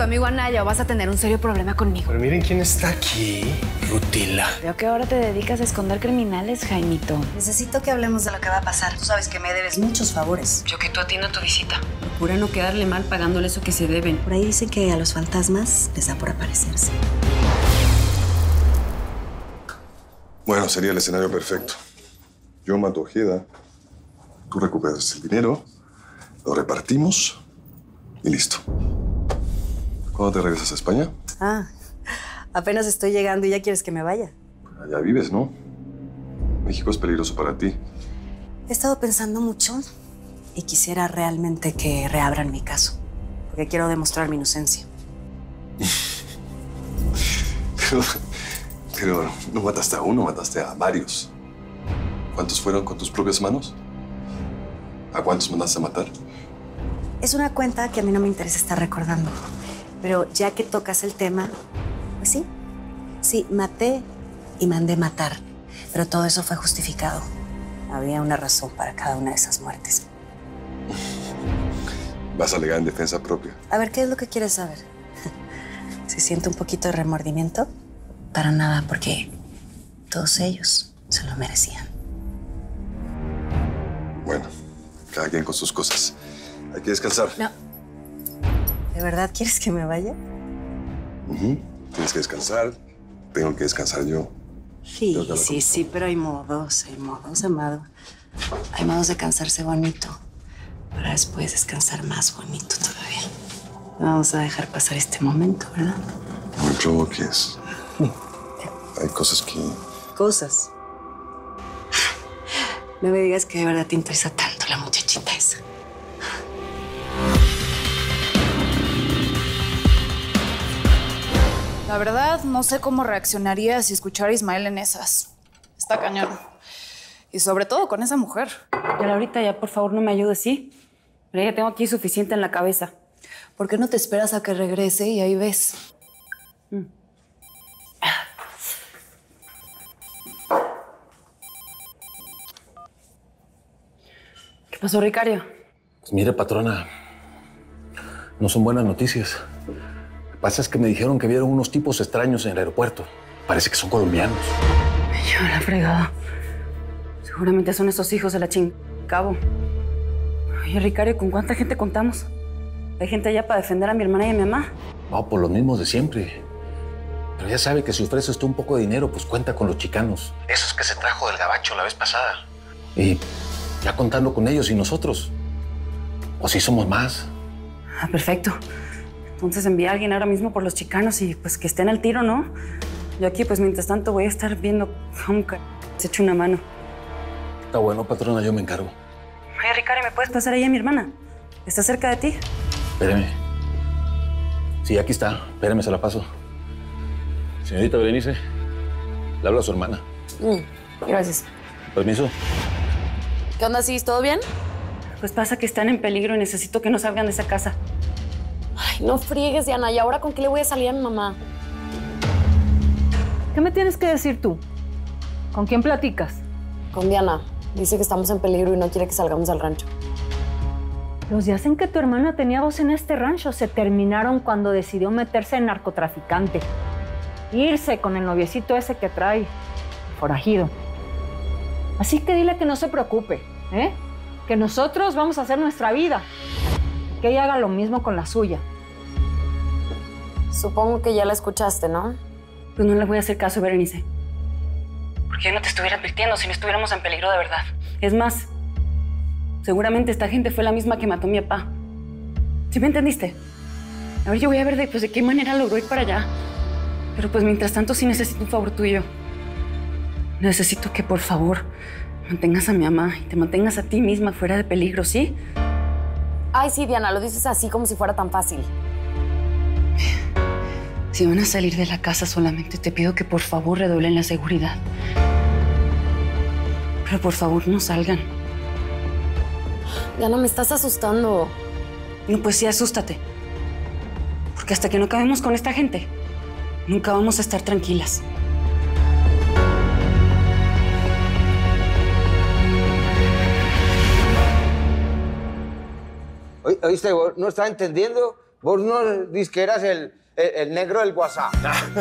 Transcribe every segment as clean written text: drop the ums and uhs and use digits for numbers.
tu amigo Anaya o vas a tener un serio problema conmigo. Pero miren quién está aquí. Rutila. Veo que ahora te dedicas a esconder criminales, Jaimito. Necesito que hablemos de lo que va a pasar. Tú sabes que me debes muchos favores. Yo que tú atiendo tu visita. Procura no quedarle mal pagándole eso que se deben. Por ahí dicen que a los fantasmas les da por aparecerse. Bueno, sería el escenario perfecto. Yo mato a Ojeda, tú recuperas el dinero, lo repartimos y listo. ¿Cuándo te regresas a España? Apenas estoy llegando y ya quieres que me vaya. Allá vives, ¿no? México es peligroso para ti. He estado pensando mucho y quisiera realmente que reabran mi caso, porque quiero demostrar mi inocencia. Pero no mataste a uno, mataste a varios. ¿Cuántos fueron con tus propias manos? ¿A cuántos mandaste a matar? Es una cuenta que a mí no me interesa estar recordando. Pero ya que tocas el tema, pues sí. Sí, maté y mandé matar. Pero todo eso fue justificado. Había una razón para cada una de esas muertes. Vas a alegar en defensa propia. A ver, ¿qué es lo que quieres saber? Si siento un poquito de remordimiento, para nada, porque todos ellos se lo merecían. Bueno, cada quien con sus cosas. Hay que descansar. No. ¿De verdad quieres que me vaya? Tienes que descansar. Tengo que descansar yo. Sí, pero hay modos, Amado. Hay modos de cansarse bonito, para después descansar más bonito todavía. Vamos a dejar pasar este momento, ¿verdad? No me provoques. Hay cosas que... ¿Cosas? No me digas que de verdad te interesa tanto la muchachita esa. La verdad, no sé cómo reaccionaría si escuchara a Ismael en esas. Está cañón. Y sobre todo con esa mujer. Ya, Laurita, ya por favor no me ayudes, ¿sí? Pero ya tengo aquí suficiente en la cabeza. ¿Por qué no te esperas a que regrese y ahí ves? ¿Qué pasó, Ricario? Pues mire, patrona, no son buenas noticias. Lo que pasa es que me dijeron que vieron unos tipos extraños en el aeropuerto. Parece que son colombianos. Me lleva la fregada. Seguramente son esos hijos de la cabo. Oye, Ricario, ¿con cuánta gente contamos? ¿Hay gente allá para defender a mi hermana y a mi mamá? No, por los mismos de siempre. Pero ya sabe que si ofrece usted un poco de dinero, pues cuenta con los chicanos. Esos que se trajo del gabacho la vez pasada. Y ya contando con ellos y nosotros. O si somos más. Ah, perfecto. Entonces envía a alguien ahora mismo por los chicanos y pues que estén al tiro, ¿no? Yo aquí, pues mientras tanto, voy a estar viendo cómo se echa una mano. Está bueno, patrona, yo me encargo. Oye, Ricario, ¿me puedes pasar ahí a mi hermana? ¿Está cerca de ti? Espéreme. Sí, aquí está. Espéreme, se la paso. Señorita Berenice, le hablo a su hermana. Gracias. Permiso. ¿Qué onda, Cis? ¿Todo bien? Pues pasa que están en peligro y necesito que no salgan de esa casa. Ay, no friegues, Diana. ¿Y ahora con qué le voy a salir a mi mamá? ¿Qué me tienes que decir tú? ¿Con quién platicas? Con Diana. Dice que estamos en peligro y no quiere que salgamos del rancho. Los días en que tu hermana tenía voz en este rancho se terminaron cuando decidió meterse en narcotraficante. Irse con el noviecito ese que trae, forajido. Así que dile que no se preocupe, ¿eh? Que nosotros vamos a hacer nuestra vida. Que ella haga lo mismo con la suya. Supongo que ya la escuchaste, ¿no? Pues no le voy a hacer caso, Berenice. Porque yo no te estuviera advirtiendo si no estuviéramos en peligro de verdad. Es más, seguramente esta gente fue la misma que mató a mi papá. ¿Sí me entendiste? A ver, yo voy a ver de qué manera logró ir para allá. Pero pues mientras tanto sí necesito un favor tuyo. Necesito que por favor mantengas a mi mamá y te mantengas a ti misma fuera de peligro, ¿sí? Ay, sí, Diana, lo dices así como si fuera tan fácil. Si van a salir de la casa, solamente te pido que por favor redoblen la seguridad. Pero por favor no salgan. Diana, me estás asustando. No, pues sí, asústate. Porque hasta que no acabemos con esta gente, nunca vamos a estar tranquilas. ¿Oíste? ¿No estaba entendiendo? Vos no dices que eras el negro del WhatsApp.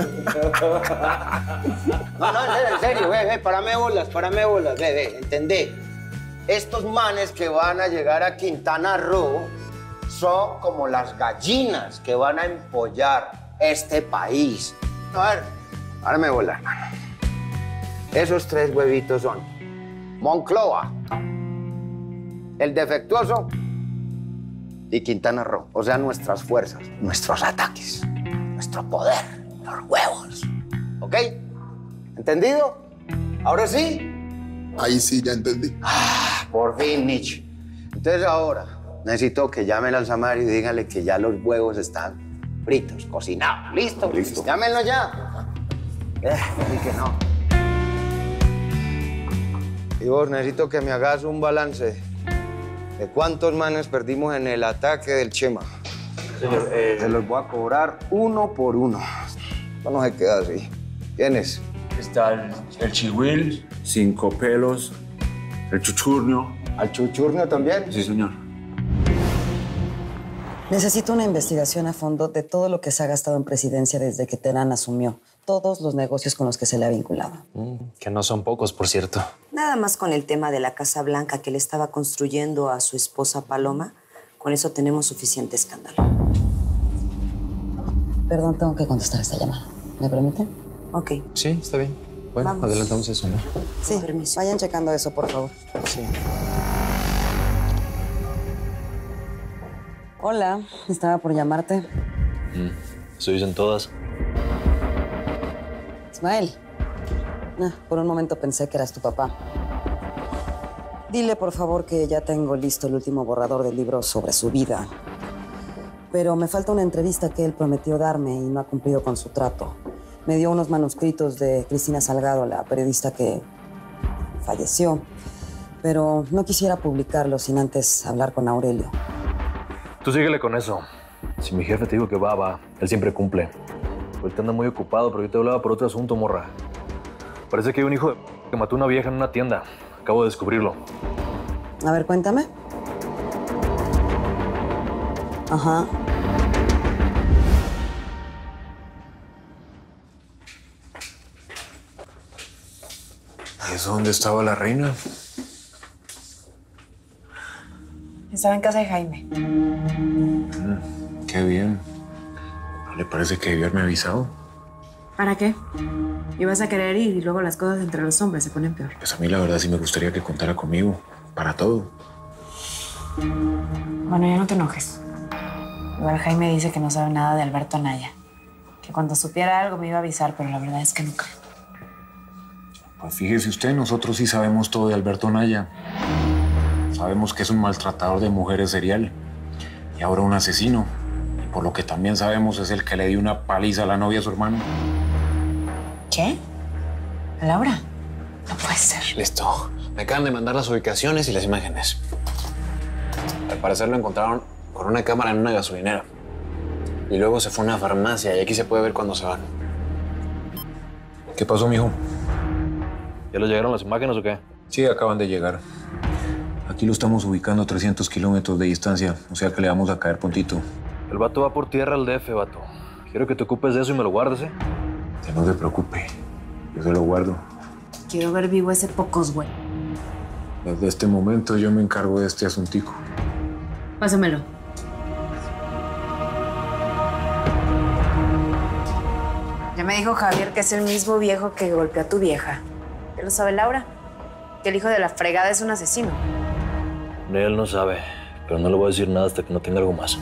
No, en serio, ve, párame bolas, ve, entendé. Estos manes que van a llegar a Quintana Roo son como las gallinas que van a empollar este país. A ver, párame bolas, hermano. Esos 3 huevitos son Monclova, el defectuoso y Quintana Roo. O sea, nuestras fuerzas, nuestros ataques, nuestro poder, los huevos. ¿Ok? ¿Entendido? ¿Ahora sí? Ahí sí, ya entendí. Por fin, Nietzsche. Entonces ahora necesito que llamen al Samar y díganle que ya los huevos están fritos, cocinados. ¿Listo? Listo. Llámenlo ya. Así que no. Y vos, necesito que me hagas un balance de cuántos manes perdimos en el ataque del Chema. Señor, Te los voy a cobrar uno por uno. Esto no se queda así. ¿Quiénes? está el chihuil, 5 pelos, el chuchurnio. ¿Al chuchurnio también? Sí, señor. Necesito una investigación a fondo de todo lo que se ha gastado en presidencia desde que Terán asumió. Todos los negocios con los que se le ha vinculado. Que no son pocos, por cierto. Nada más con el tema de la Casa Blanca que le estaba construyendo a su esposa Paloma, con eso tenemos suficiente escándalo. Perdón, tengo que contestar esta llamada. ¿Me permiten? Ok. Sí, está bien. Bueno, Vamos. adelantamos eso, ¿no? Sí, permiso. Vayan checando eso, por favor. Sí. Hola, estaba por llamarte. Eso dicen todas. Ismael. Por un momento pensé que eras tu papá. Dile, por favor, que ya tengo listo el último borrador del libro sobre su vida. Pero me falta una entrevista que él prometió darme y no ha cumplido con su trato. Me dio unos manuscritos de Cristina Salgado, la periodista que falleció. Pero no quisiera publicarlos sin antes hablar con Aurelio. Tú síguele con eso. Si mi jefe te dijo que va. Él siempre cumple. Ahorita anda muy ocupado, pero yo te hablaba por otro asunto, morra. Parece que hay un hijo de que mató a una vieja en una tienda. Acabo de descubrirlo. A ver, cuéntame. Ajá. ¿Y eso dónde estaba la reina? Estaba en casa de Jaime. Qué bien. ¿No le parece que debió haberme avisado? ¿Para qué? Ibas a querer ir y luego las cosas entre los hombres se ponen peor. Pues a mí la verdad sí me gustaría que contara conmigo. Para todo. Bueno, ya no te enojes. Igual Jaime dice que no sabe nada de Alberto Anaya. Que cuando supiera algo me iba a avisar, pero la verdad es que no creo. Pues fíjese usted, nosotros sí sabemos todo de Alberto Anaya. Sabemos que es un maltratador de mujeres serial. Y ahora un asesino. Y por lo que también sabemos es el que le dio una paliza a la novia de su hermano. ¿Qué? ¿A Laura? No puede ser. Listo. Me acaban de mandar las ubicaciones y las imágenes. Al parecer lo encontraron con una cámara en una gasolinera. Y luego se fue a una farmacia y aquí se puede ver cuando se van. ¿Qué pasó, mijo? ¿Ya les llegaron las imágenes o qué? Sí, acaban de llegar. Aquí lo estamos ubicando a 300 kilómetros de distancia, o sea que le vamos a caer puntito. El vato va por tierra al DF, vato. Quiero que te ocupes de eso y me lo guardes, ¿eh? Que no se preocupe, yo se lo guardo. Quiero ver vivo ese pocos, güey. Desde este momento yo me encargo de este asuntico. Pásamelo. Ya me dijo Javier que es el mismo viejo que golpeó a tu vieja. ¿Qué lo sabe Laura? Que el hijo de la fregada es un asesino. Él no sabe, pero no le voy a decir nada hasta que no tenga algo más.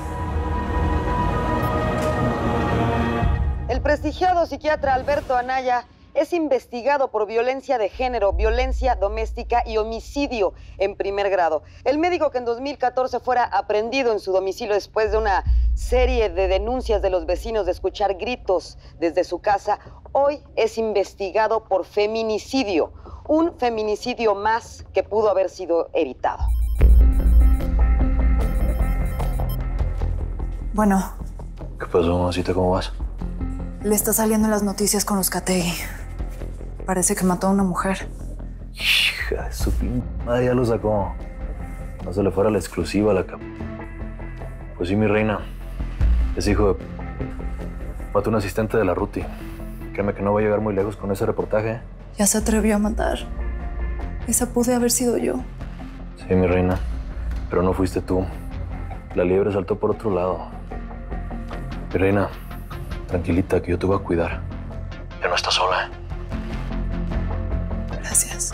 El prestigiado psiquiatra Alberto Anaya es investigado por violencia de género, violencia doméstica y homicidio en primer grado. El médico que en 2014 fuera aprehendido en su domicilio después de una serie de denuncias de los vecinos de escuchar gritos desde su casa, hoy es investigado por feminicidio. Un feminicidio más que pudo haber sido evitado. Bueno, ¿Qué pasó, mamacita? ¿Cómo vas? le está saliendo en las noticias con los Categui. Parece que mató a una mujer. Hija de su pinche madre, ya lo sacó. No se le fuera la exclusiva a la cama. Pues sí, mi reina. Es hijo de... Mató un asistente de la Ruti. Créeme que no va a llegar muy lejos con ese reportaje. Ya se atrevió a matar. Esa pude haber sido yo. Sí, mi reina. Pero no fuiste tú. La liebre saltó por otro lado. Mi reina, tranquilita, que yo te voy a cuidar. Ya no estás sola, ¿eh? Gracias.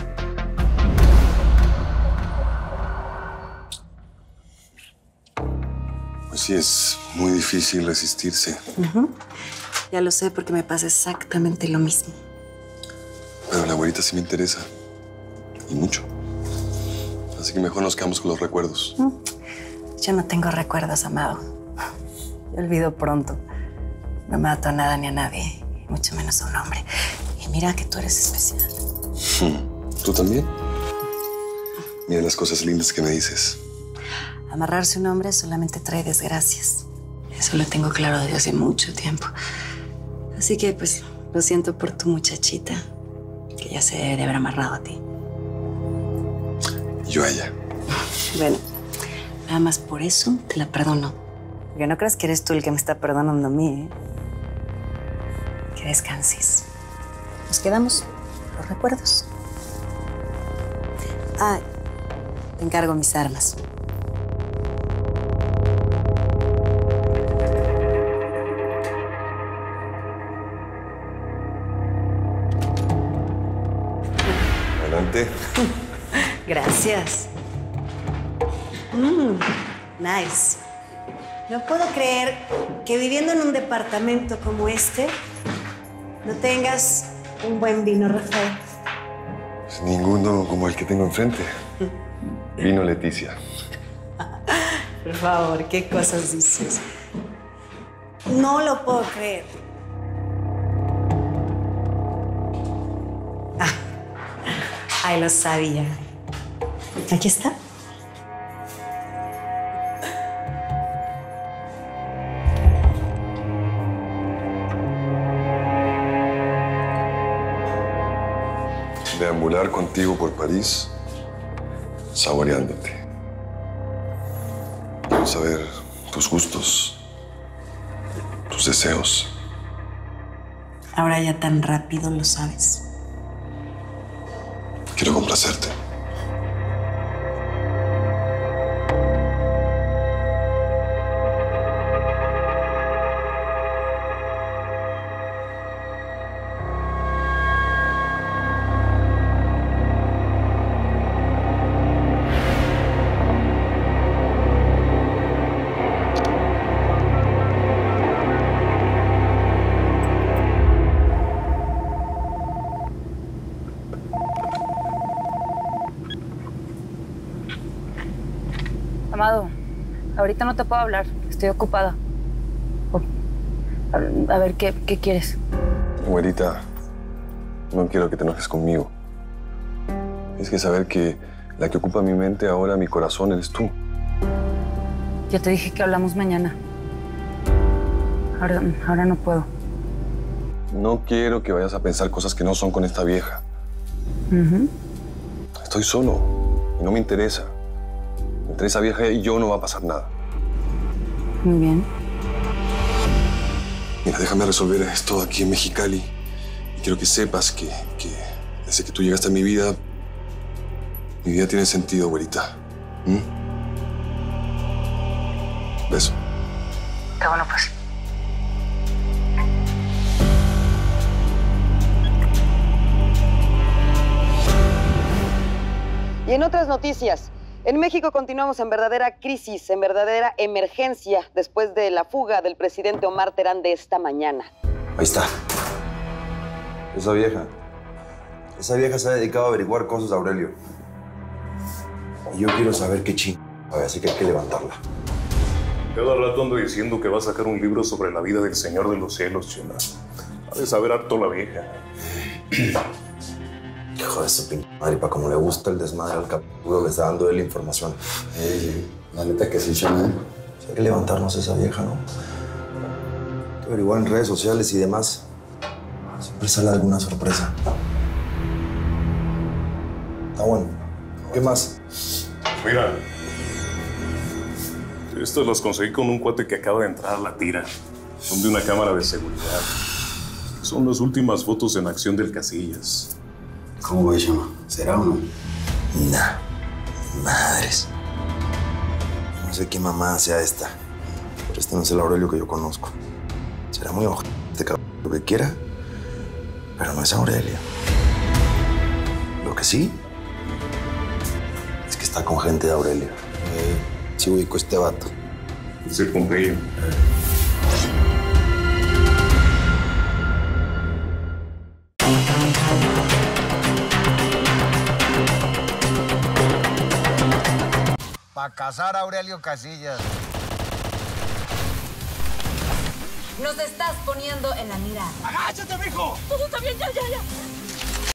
Pues sí, es muy difícil resistirse. Ya lo sé porque me pasa exactamente lo mismo. Pero la abuelita sí me interesa. Y mucho. Así que mejor nos quedamos con los recuerdos. Yo no tengo recuerdos, amado. Yo olvido pronto. No mato a nada ni a nadie, mucho menos a un hombre. Y mira que tú eres especial. ¿Tú también? Mira las cosas lindas que me dices. Amarrarse a un hombre solamente trae desgracias. Eso lo tengo claro desde hace mucho tiempo. Así que, pues, lo siento por tu muchachita, que ya se debe de haber amarrado a ti. Yo a ella. Bueno, nada más por eso te la perdono. Porque no creas que eres tú el que me está perdonando a mí, ¿eh? Que descanses. Nos quedamos los recuerdos. Ah, te encargo mis armas. Adelante. Gracias. Nice. No puedo creer que viviendo en un departamento como este no tengas un buen vino, Rafael. Pues ninguno como el que tengo enfrente. Vino Leticia. Por favor, ¿qué cosas dices? No lo puedo creer. Ay, lo sabía. Aquí está. Deambular contigo por París, saboreándote. Quiero saber tus gustos, tus deseos. Ahora ya tan rápido lo sabes. Quiero complacerte. Amado, ahorita no te puedo hablar. Estoy ocupada. A ver, ¿qué quieres? Güerita, no quiero que te enojes conmigo. Es que saber que la que ocupa mi mente ahora, mi corazón, eres tú. Ya te dije que hablamos mañana. Ahora no puedo. No quiero que vayas a pensar cosas que no son con esta vieja. Estoy solo y no me interesa. Entre esa vieja y yo no va a pasar nada. Muy bien. Mira, déjame resolver esto aquí en Mexicali. Y quiero que sepas que desde que tú llegaste a mi vida tiene sentido, güerita. Beso. Qué bueno, pues. Y en otras noticias, en México continuamos en verdadera crisis, en verdadera emergencia, después de la fuga del presidente Omar Terán de esta mañana. Ahí está. Esa vieja se ha dedicado a averiguar cosas de Aurelio. Y yo quiero saber qué ching. Así que hay que levantarla. Cada rato ando diciendo que va a sacar un libro sobre la vida del Señor de los Cielos, Chema. Ha de saber harto la vieja. Hijo de su pinche madre, para como le gusta el desmadre al capullo, le está dando él la información. La neta que sí, Chema. Hay que levantarnos esa vieja, ¿no? Hay que averiguar en redes sociales y demás. Siempre sale alguna sorpresa. Está bueno. ¿Qué más? Mira, Estas las conseguí con un cuate que acaba de entrar a la tira. Son de una cámara de seguridad. Son las últimas fotos en acción del Casillas. ¿Cómo ves, Chema? ¿Será o no? Nah. Madres. No sé qué mamá sea esta, pero este no es el Aurelio que yo conozco. Será muy ojete, cabrón, lo que quiera, pero no es Aurelio. Lo que sí es que está con gente de Aurelio. Sí ubico este vato. Es el Pompeyo. Para casar a Aurelio Casillas. Nos estás poniendo en la mira. ¡Agáchate, mijo! Todo está bien, ya.